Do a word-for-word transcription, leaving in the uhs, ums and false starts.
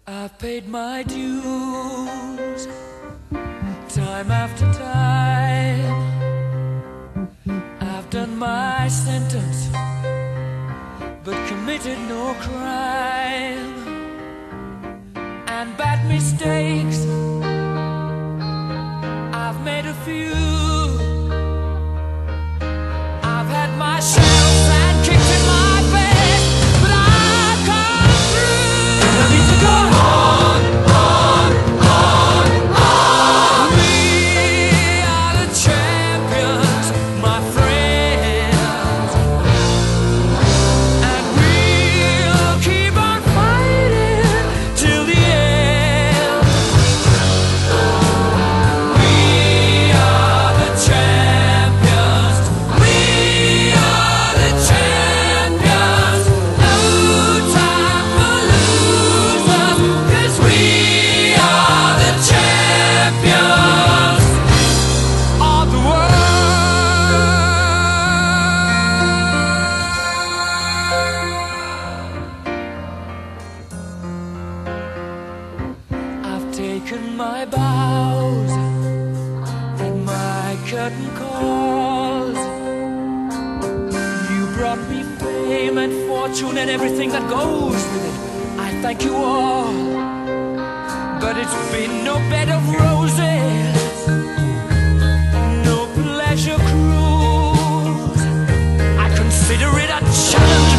I've paid my dues time after time. I've done my sentence but committed no crime. And bad mistakes, I've made a few. I've had my share of sand kicked in my face, but I've come through. I need to go on, on, on, on. We are the champions, my friends, and we'll keep on fighting till the end. We are the champions. We are the champions. No time for losers, 'cause we are the champions of the world. I've taken my bows and my curtain calls. You brought me fame and fortune and everything that goes with it. I thank you all, but it's been no bed of roses, no pleasure cruise. I consider it a challenge